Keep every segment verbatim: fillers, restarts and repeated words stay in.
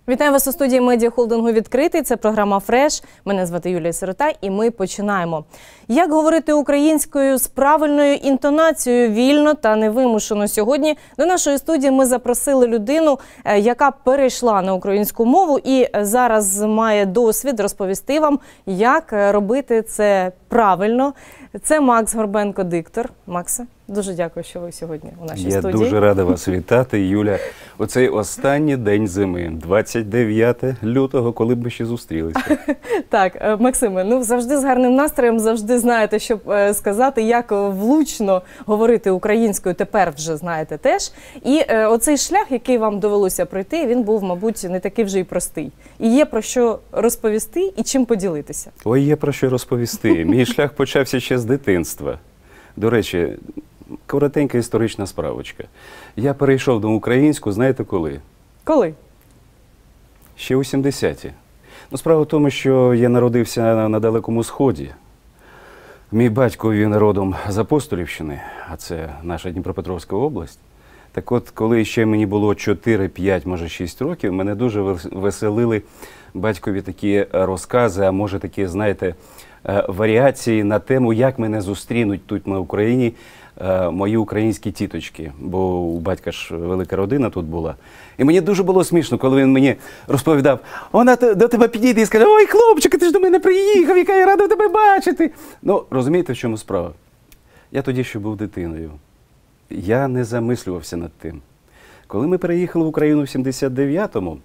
Вітаю вас у студії медіахолдингу «Відкритий». Це програма «Фреш». Мене звати Юлія Сирота і ми починаємо. Як говорити українською з правильною інтонацією, вільно та невимушено? Сьогодні до нашої студії ми запросили людину, яка перейшла на українську мову і зараз має досвід розповісти вам, як робити це правильно. Це Макс Горбенко, диктор. Максе, дуже дякую, що ви сьогодні у нашій Я студії. Я дуже рада вас вітати, Юля. Оцей останній день зими, двадцять дев'яте лютого, коли б ми ще зустрілися. Так, Максиме, ну завжди з гарним настроєм, завжди знаєте, що сказати, як влучно говорити українською, тепер вже знаєте теж. І е, оцей шлях, який вам довелося пройти, він був, мабуть, не такий вже й простий. І є про що розповісти і чим поділитися. Ой, є про що розповісти. Мій шлях почався ще з дитинства. До речі, коротенька історична справочка. Я перейшов до українську, знаєте коли? Коли? Ще у сімдесяті. Ну, справа в тому, що я народився на Далекому Сході. Мій батько він родом з Апостолівщини, а це наша Дніпропетровська область. Так от, коли ще мені було чотири, п'ять, може шість років, мене дуже веселили батькові такі розкази, а може такі, знаєте, варіації на тему, як мене зустрінуть тут на Україні мої українські тіточки. Бо у батька ж велика родина тут була. І мені дуже було смішно, коли він мені розповідав, вона до тебе підійде і скаже, ой, хлопчик, ти ж до мене приїхав, яка я рада тебе бачити. Ну, розумієте, в чому справа? Я тоді ще був дитиною. Я не замислювався над тим. Коли ми переїхали в Україну в сімдесят дев'ятому,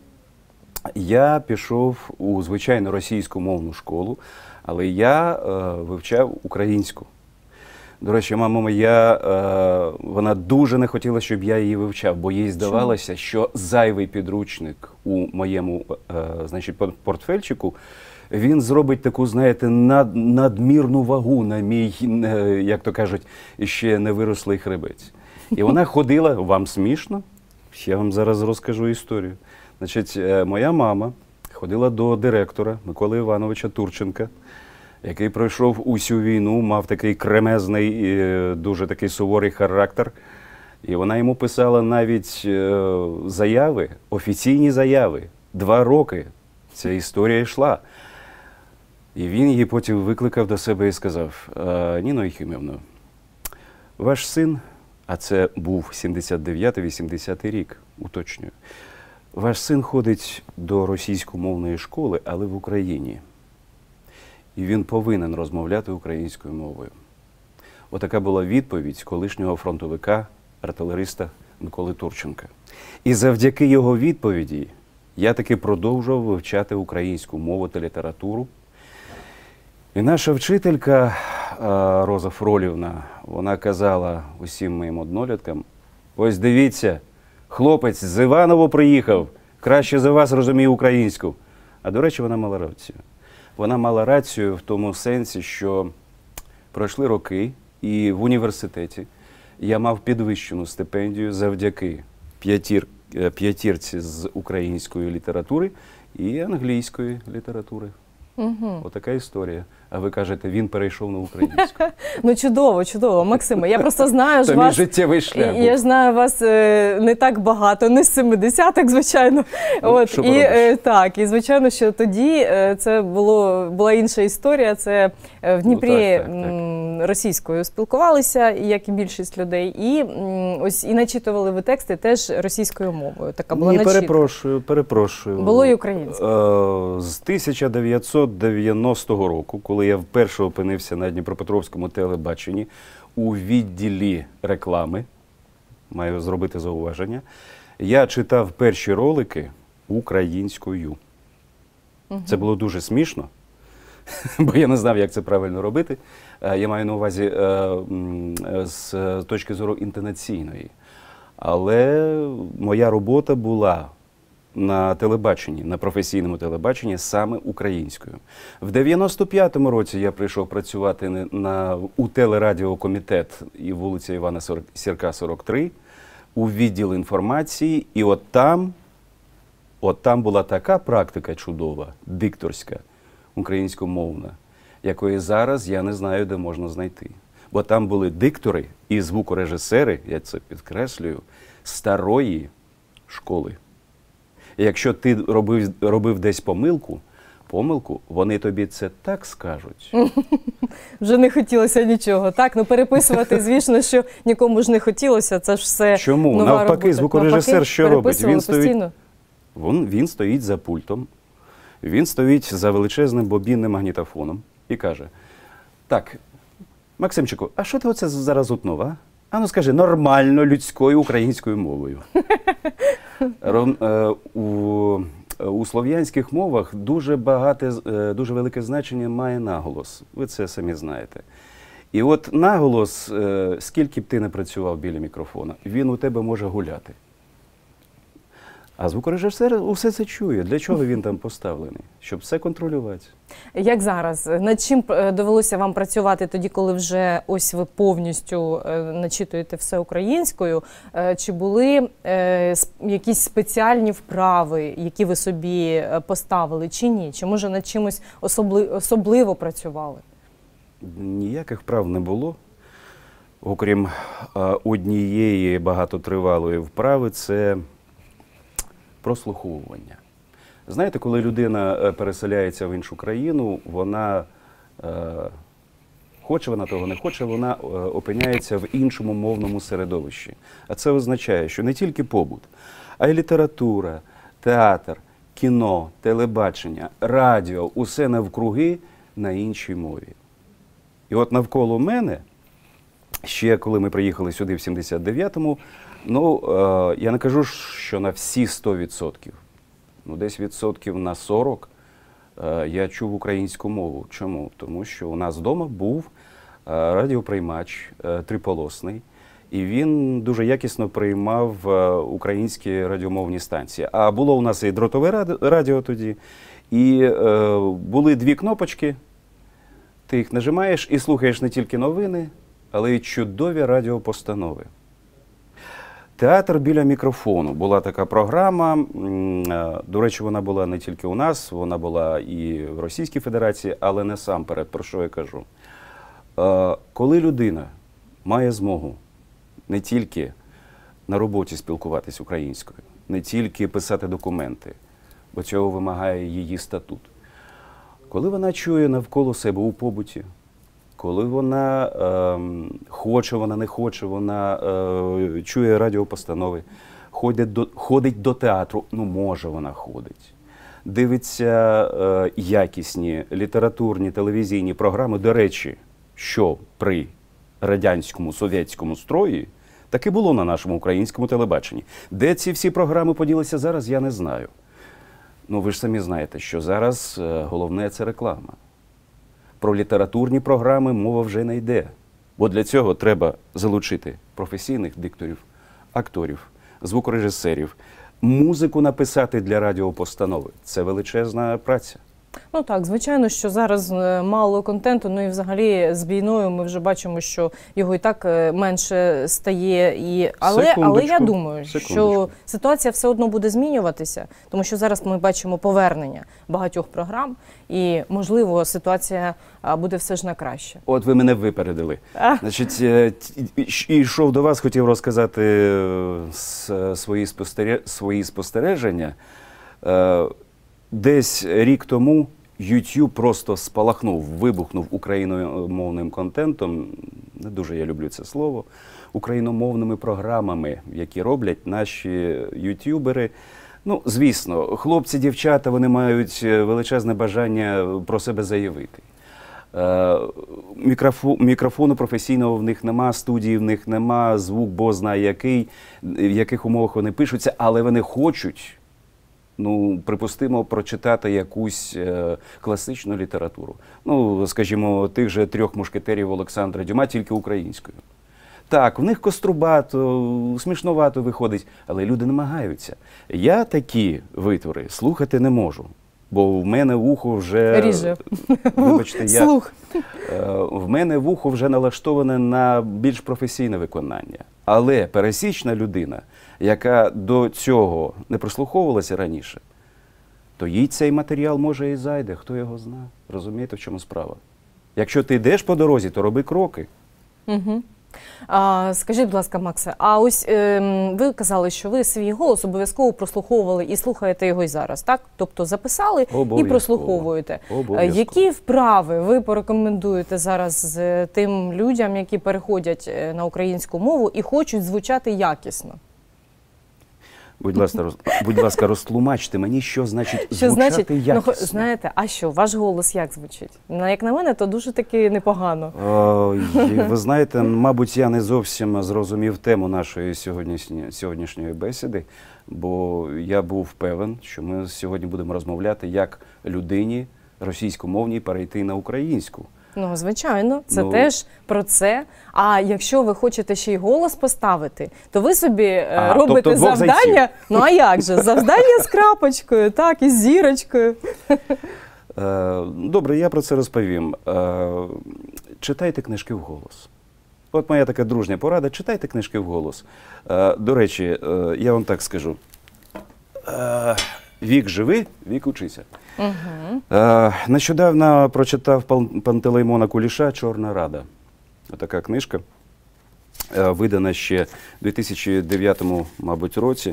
я пішов у звичайну російську мовну школу, але я е, вивчав українську. До речі, мама моя, е, вона дуже не хотіла, щоб я її вивчав, бо їй здавалося, що зайвий підручник у моєму е, значить, портфельчику, він зробить таку, знаєте, над, надмірну вагу на мій, е, як то кажуть, ще не вирослий хребець. І вона ходила, вам смішно? Я вам зараз розкажу історію. Значить, е, моя мама ходила до директора Миколи Івановича Турченка, який пройшов усю війну, мав такий кремезний, дуже такий суворий характер. І вона йому писала навіть заяви, офіційні заяви. Два роки ця історія йшла. І він її потім викликав до себе і сказав, Ніно Єхимівно, ваш син, а це був сімдесят дев'ятий вісімдесятий рік, уточнюю, ваш син ходить до російськомовної школи, але в Україні. І він повинен розмовляти українською мовою. Отака була відповідь колишнього фронтовика, артилериста Миколи Турченка. І завдяки його відповіді я таки продовжував вивчати українську мову та літературу. І наша вчителька Роза Фролівна, вона казала усім моїм одноліткам, ось дивіться, хлопець з Іваново приїхав, краще за вас розуміє українську. А до речі, вона мала рацію. Вона мала рацію в тому сенсі, що пройшли роки, і в університеті я мав підвищену стипендію завдяки п'ятір, п'ятірці з української літератури і англійської літератури. Угу. Отака історія. А ви кажете, він перейшов на українську. Ну чудово, чудово, Максиме. Я просто знаю ж вас... вас... життєвий шлях. Я знаю вас не так багато, не з семидесятих, звичайно. Ну, От, що і, так, і звичайно, що тоді це було, була інша історія. Це в Дніпрі ну, так, так, так. російською спілкувалися, як і більшість людей. І ось і начитували ви тексти теж російською мовою. Така була Ні, начитка. перепрошую, перепрошую. Було і українською. З тисяча дев'ятсот дев'яностого року, коли я вперше опинився на Дніпропетровському телебаченні у відділі реклами, маю зробити зауваження, я читав перші ролики українською. Угу. Це було дуже смішно, бо я не знав, як це правильно робити. Я маю на увазі з точки зору інтонаційної. Але моя робота була на телебаченні, на професійному телебаченні саме українською. В дев'яносто п'ятому році я прийшов працювати на, у телерадіокомітет і вулиця Івана Сірка, сорок три, у відділ інформації, і от там, от там була така практика чудова, дикторська, українськомовна, якої зараз я не знаю, де можна знайти. Бо там були диктори і звукорежисери, я це підкреслюю, старої школи. І якщо ти робив, робив десь помилку, помилку, вони тобі це так скажуть. Вже не хотілося нічого, так? Ну переписувати, звісно, що нікому ж не хотілося, це ж все Чому? нова Навпаки, робота. звукорежисер Навпаки, що робить? Він переписували стоїть, постійно. він, він стоїть за пультом, він стоїть за величезним бобінним магнітофоном і каже: так, Максимчику, а що ти оце зараз утнув, а? А ну скажи, нормально людською українською мовою. Ром- е, у, у слов'янських мовах дуже багате, е, дуже велике значення має наголос. Ви це самі знаєте. І от наголос, е, скільки б ти не працював біля мікрофона, він у тебе може гуляти. А звукорежисер усе це чує. Для чого він там поставлений? Щоб все контролювати. Як зараз? Над чим е, довелося вам працювати тоді, коли вже ось ви повністю е, начитуєте все українською? Е, Чи були е, с- якісь спеціальні вправи, які ви собі е, поставили, чи ні? Чи може над чимось особли- особливо працювали? Ніяких прав не було, окрім е, однієї багатотривалої вправи – це прослуховування. Знаєте, коли людина е, переселяється в іншу країну, вона, е, хоче вона того не хоче, вона е, опиняється в іншому мовному середовищі. А це означає, що не тільки побут, а й література, театр, кіно, телебачення, радіо – усе навкруги на іншій мові. І от навколо мене, ще коли ми приїхали сюди в сімдесят дев'ятому, ну, е, я не кажу, що на всі сто відсотків, ну, десь відсотків на сорок е, я чув українську мову. Чому? Тому що у нас вдома був е, радіоприймач е, триполосний, і він дуже якісно приймав е, українські радіомовні станції. А було у нас і дротове ради- радіо тоді, і е, були дві кнопочки. Ти їх нажимаєш і слухаєш не тільки новини, але й чудові радіопостанови. Театр біля мікрофону. Була така програма. м, е, До речі, вона була не тільки у нас, вона була і в Російській Федерації, але насамперед, про що я кажу. Е, Коли людина має змогу не тільки на роботі спілкуватись українською, не тільки писати документи, бо цього вимагає її статут. Коли вона чує навколо себе у побуті, коли вона е, хоче, вона не хоче, вона е, чує радіопостанови, ходить до, ходить до театру, ну може вона ходить, дивиться е, якісні літературні, телевізійні програми. До речі, що при радянському, совєтському строї таки було на нашому українському телебаченні. Де ці всі програми поділися зараз, я не знаю. Ну, ви ж самі знаєте, що зараз е, головне – це реклама. Про літературні програми мова вже не йде. Бо для цього треба залучити професійних дикторів, акторів, звукорежисерів, музику написати для радіопостанови. Це величезна праця. Ну так, звичайно, що зараз е, мало контенту, ну і взагалі з війною ми вже бачимо, що його і так е, менше стає. І... Але, але я Секундочку, думаю, що секундочку. ситуація все одно буде змінюватися, тому що зараз ми бачимо повернення багатьох програм, і, можливо, ситуація а, буде все ж на краще. От ви мене випередили. А. Значить, е, т- і йшов до вас, хотів розказати е, с- свої, спостере- свої спостереження. Е, Десь рік тому YouTube просто спалахнув, вибухнув україномовним контентом, не дуже я люблю це слово, україномовними програмами, які роблять наші ютубери. Ну, звісно, хлопці, дівчата, вони мають величезне бажання про себе заявити. Е, Мікрофу, мікрофону професійного в них нема, студії в них нема, звук бо знає який, в яких умовах вони пишуться, але вони хочуть, ну, припустимо, прочитати якусь е, класичну літературу. Ну, скажімо, тих же трьох мушкетерів Олександра Дюма, тільки українською. Так, в них кострубато, смішновато виходить, але люди намагаються. Я такі витвори слухати не можу, бо в мене вухо вже... Ріже. Вибачте, я... Слух. Е, В мене вухо вже налаштоване на більш професійне виконання. Але пересічна людина, яка до цього не прислуховувалася раніше, то їй цей матеріал може і зайде, хто його знає. Розумієте, в чому справа? Якщо ти йдеш по дорозі, то роби кроки. Угу. А, скажіть, будь ласка, Максе, а ось е, ви казали, що ви свій голос обов'язково прослуховували і слухаєте його й зараз, так? Тобто записали і прослуховуєте. Які вправи ви порекомендуєте зараз з тим людям, які переходять на українську мову і хочуть звучати якісно? Будь ласка, роз... будь ласка, розтлумачте мені, що значить що звучати значить, якісно. Ну, знаєте, а що, ваш голос як звучить? Ну, як на мене, то дуже таки непогано. О, ви знаєте, мабуть, я не зовсім зрозумів тему нашої сьогоднішньої, сьогоднішньої бесіди, бо я був певен, що ми сьогодні будемо розмовляти, як людині російськомовній перейти на українську. Ну, звичайно, це ну, теж про це. А якщо ви хочете ще й голос поставити, то ви собі а, робите тобто завдання. зайців. Ну, а як же? Завдання з крапочкою, так, і з зірочкою. Добре, я про це розповім. Читайте книжки вголос. От моя така дружня порада, читайте книжки вголос. До речі, я вам так скажу. Вік живи, вік учися. Угу. Нещодавно прочитав Пантелеймона Куліша «Чорна Рада». Отака книжка, видана ще в дві тисячі дев'ятому, мабуть, році.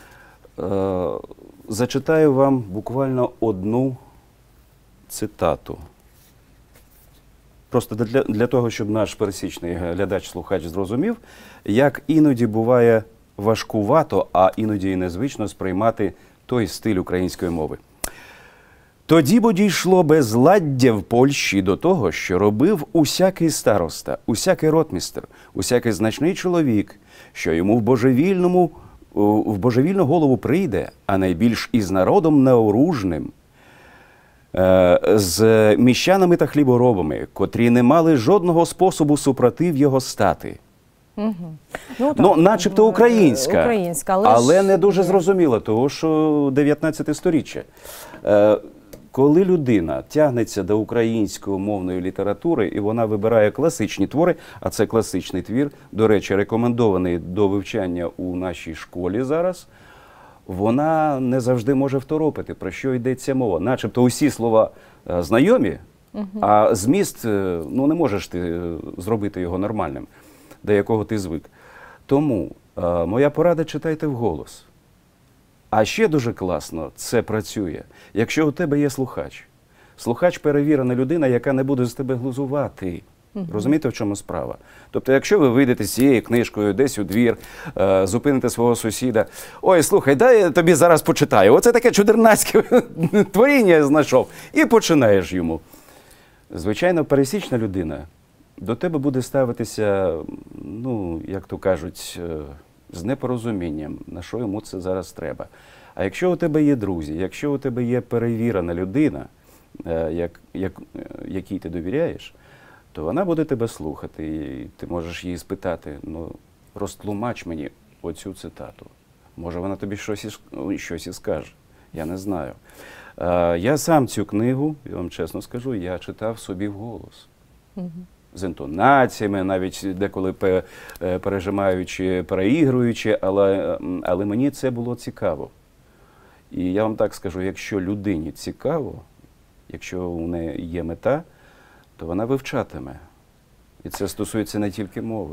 Зачитаю вам буквально одну цитату. Просто для, для того, щоб наш пересічний глядач-слухач зрозумів, як іноді буває важкувато, а іноді і незвично сприймати той стиль української мови. Тоді бо дійшло безладдя в Польщі до того, що робив усякий староста, усякий ротмістер, усякий значний чоловік, що йому в божевільному, в божевільну голову прийде, а найбільш із народом неоружним, з міщанами та хліборобами, котрі не мали жодного способу супротив його стати. Угу. Ну, ну, начебто українська, українська але, але ж... не дуже зрозуміла, того, що дев'ятнадцяте сторіччя. Е, коли людина тягнеться до української мовної літератури, і вона вибирає класичні твори, а це класичний твір, до речі, рекомендований до вивчання у нашій школі зараз, вона не завжди може второпити, про що йдеться мова. Начебто усі слова е, знайомі, угу. а зміст, е, ну не можеш ти е, зробити його нормальним, до якого ти звик. Тому е, моя порада – читайте вголос. А ще дуже класно це працює, якщо у тебе є слухач. Слухач – перевірена людина, яка не буде з тебе глузувати. Угу. Розумієте, в чому справа? Тобто, якщо ви вийдете з цією книжкою десь у двір, е, зупините свого сусіда, ой, слухай, дай я тобі зараз почитаю, оце таке чудернацьке творіння я знайшов, і починаєш йому. Звичайно, пересічна людина до тебе буде ставитися, ну, як то кажуть, з непорозумінням, на що йому це зараз треба. А якщо у тебе є друзі, якщо у тебе є перевірена людина, як, як, якій ти довіряєш, то вона буде тебе слухати, і ти можеш її спитати, ну, розтлумач мені оцю цитату. Може, вона тобі щось і, щось і скаже, я не знаю. Я сам цю книгу, я вам чесно скажу, я читав собі вголос. Угу. З інтонаціями, навіть деколи пережимаючи, переігруючи, але, але мені це було цікаво. І я вам так скажу, якщо людині цікаво, якщо у неї є мета, то вона вивчатиме. І це стосується не тільки мови.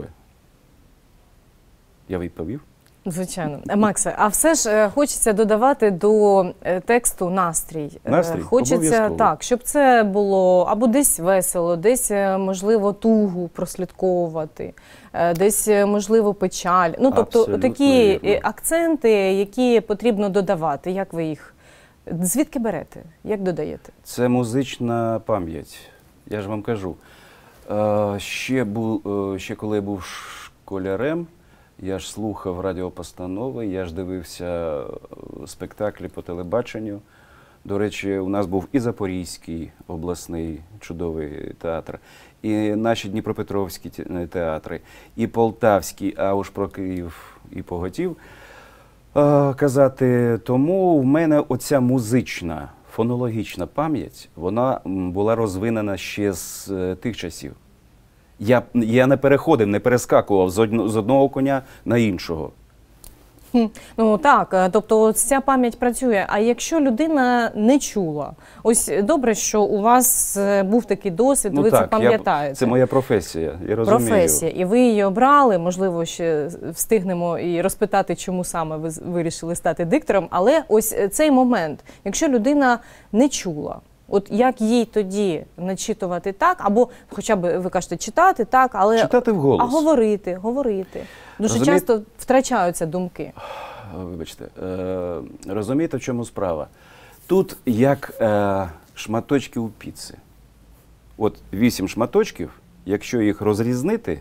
Я відповів? Звичайно. Максе, а все ж хочеться додавати до тексту настрій. Настрій? Хочеться, так, щоб це було або десь весело, десь, можливо, тугу прослідковувати, десь, можливо, печаль. Ну, тобто, абсолютно такі вірно. Акценти, які потрібно додавати. Як ви їх, звідки берете? Як додаєте? Це музична пам'ять. Я ж вам кажу. Ще, був, ще коли я був школярем, я ж слухав радіопостанови, я ж дивився спектаклі по телебаченню. До речі, у нас був і Запорізький обласний чудовий театр, і наші Дніпропетровські театри, і Полтавський, а уж про Київ і поготів казати. Тому в мене оця музична, фонологічна пам'ять, вона була розвинена ще з тих часів. Я, я не переходив, не перескакував з, од, з одного коня на іншого. Хм, Ну так, е, тобто ось ця пам'ять працює. А якщо людина не чула, ось добре, що у вас е, був такий досвід, ви це я, пам'ятаєте. це моя професія, я розумію. Професія, і ви її обрали, можливо, ще встигнемо і розпитати, чому саме ви з- вирішили стати диктором, але ось цей момент, якщо людина не чула, от як їй тоді начитувати так, або хоча б, ви кажете, читати так, але Читати вголос. а говорити, говорити. Дуже Розумієте? часто втрачаються думки. Вибачте, е, розумієте, в чому справа? Тут як е, шматочки у піци. От вісім шматочків, якщо їх розрізнити,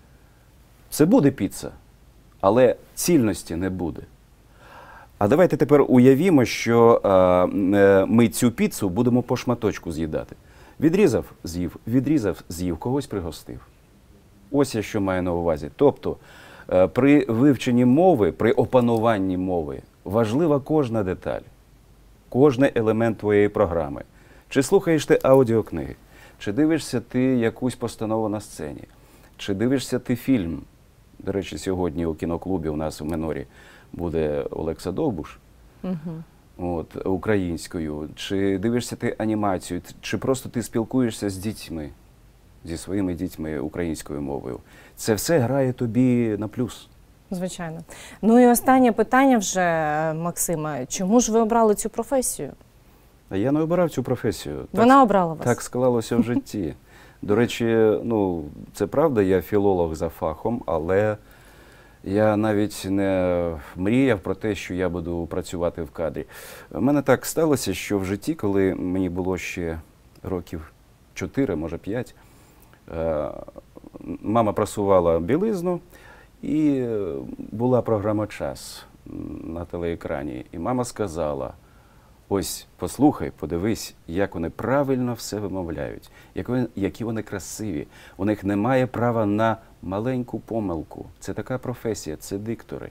це буде піца, але цільності не буде. А давайте тепер уявімо, що е, е, ми цю піцу будемо по шматочку з'їдати. Відрізав, з'їв, відрізав, з'їв, когось пригостив. Ось я що маю на увазі. Тобто, е, при вивченні мови, при опануванні мови важлива кожна деталь, кожний елемент твоєї програми. Чи слухаєш ти аудіокниги, чи дивишся ти якусь постанову на сцені, чи дивишся ти фільм. До речі, сьогодні у кіноклубі у нас в Минорі буде Олекса Довбуш, Угу. от, українською, чи дивишся ти анімацію, чи просто ти спілкуєшся з дітьми, зі своїми дітьми українською мовою. Це все грає тобі на плюс. Звичайно. Ну і останнє питання вже, Максима. Чому ж ви обрали цю професію? А я не обирав цю професію. Так, Вона обрала вас? так склалося в житті. До речі, ну, це правда, я філолог за фахом, але я навіть не мріяв про те, що я буду працювати в кадрі. У мене так сталося, що в житті, коли мені було ще років чотири, може п'ять, е, мама прасувала білизну, і була програма «Час» на телеекрані. І мама сказала: ось, послухай, подивись, як вони правильно все вимовляють, як вони- які вони красиві. У них немає права на маленьку помилку. Це така професія, це диктори.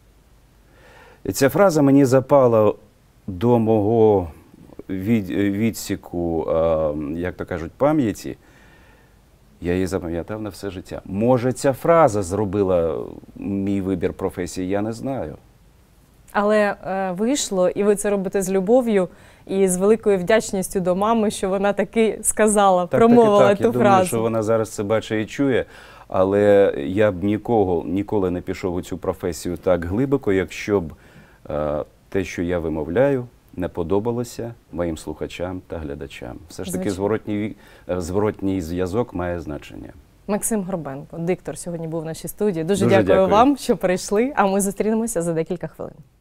І ця фраза мені запала до мого від, відсіку, е, як то кажуть, пам'яті. Я її запам'ятав на все життя. Може, ця фраза зробила мій вибір професії, я не знаю. Але е, вийшло, і ви це робите з любов'ю і з великою вдячністю до мами, що вона таки сказала, Так, промовила так, і так. ту Я фразу. думаю, що вона зараз це бачить і чує, але я б нікого, ніколи не пішов у цю професію так глибоко, якщо б е, те, що я вимовляю, не подобалося моїм слухачам та глядачам. Все ж таки Звичайно. зворотній, е, зворотній зв'язок має значення. Максим Горбенко, диктор, сьогодні був в нашій студії. Дуже, Дуже дякую дякую. вам, що прийшли, а ми зустрінемося за декілька хвилин.